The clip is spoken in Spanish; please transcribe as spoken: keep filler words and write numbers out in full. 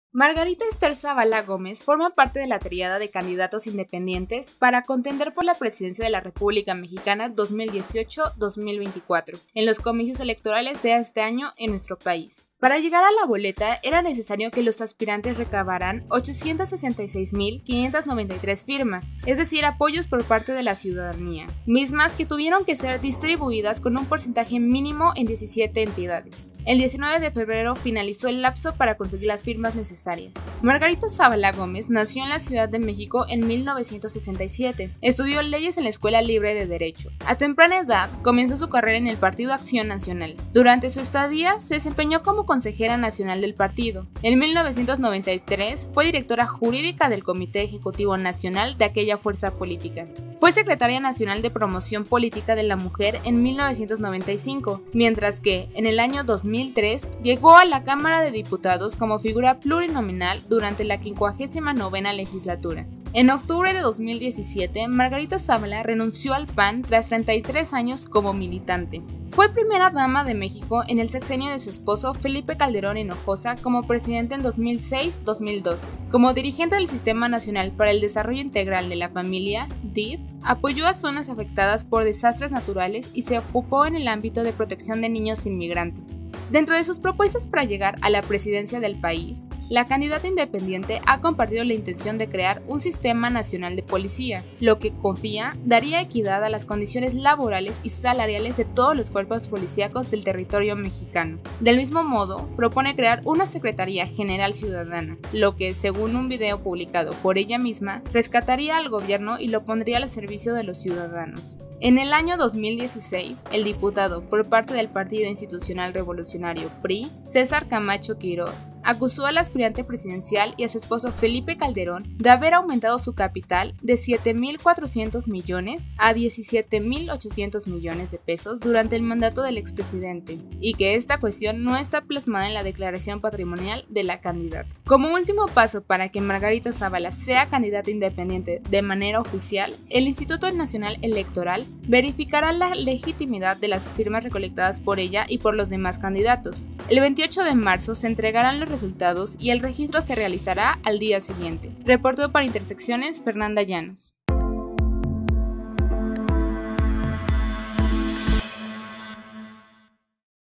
Margarita Esther Zavala Gómez forma parte de la triada de candidatos independientes para contender por la presidencia de la República Mexicana dos mil dieciocho a dos mil veinticuatro en los comicios electorales de este año en nuestro país. Para llegar a la boleta era necesario que los aspirantes recabaran ochocientas sesenta y seis mil quinientas noventa y tres firmas, es decir, apoyos por parte de la ciudadanía, mismas que tuvieron que ser distribuidas con un porcentaje mínimo en diecisiete entidades. El diecinueve de febrero finalizó el lapso para conseguir las firmas necesarias. Margarita Zavala Gómez nació en la Ciudad de México en mil novecientos sesenta y siete. Estudió leyes en la Escuela Libre de Derecho. A temprana edad comenzó su carrera en el Partido Acción Nacional. Durante su estadía se desempeñó como consejera nacional del partido. En mil novecientos noventa y tres fue directora jurídica del Comité Ejecutivo Nacional de aquella fuerza política. Fue secretaria nacional de Promoción Política de la Mujer en mil novecientos noventa y cinco, mientras que en el año dos mil tres llegó a la Cámara de Diputados como figura plurinominal durante la quincuagésima novena legislatura. En octubre de dos mil diecisiete, Margarita Zavala renunció al P A N tras treinta y tres años como militante. Fue primera dama de México en el sexenio de su esposo Felipe Calderón Hinojosa como presidente en dos mil seis a dos mil doce. Como dirigente del Sistema Nacional para el Desarrollo Integral de la Familia, D I F, apoyó a zonas afectadas por desastres naturales y se ocupó en el ámbito de protección de niños inmigrantes. Dentro de sus propuestas para llegar a la presidencia del país, la candidata independiente ha compartido la intención de crear un sistema nacional de policía, lo que confía daría equidad a las condiciones laborales y salariales de todos los cuerpos policíacos del territorio mexicano. Del mismo modo, propone crear una Secretaría General Ciudadana, lo que, según un video publicado por ella misma, rescataría al gobierno y lo pondría al servicio de los ciudadanos. En el año dos mil dieciséis, el diputado por parte del Partido Institucional Revolucionario P R I, César Camacho Quirós, acusó al aspirante presidencial y a su esposo Felipe Calderón de haber aumentado su capital de siete mil cuatrocientos millones a diecisiete mil ochocientos millones de pesos durante el mandato del expresidente, y que esta cuestión no está plasmada en la declaración patrimonial de la candidata. Como último paso para que Margarita Zavala sea candidata independiente de manera oficial, el Instituto Nacional Electoral verificará la legitimidad de las firmas recolectadas por ella y por los demás candidatos. El veintiocho de marzo se entregarán los resultados y el registro se realizará al día siguiente. Reportó para Intersecciones Fernanda Llanos.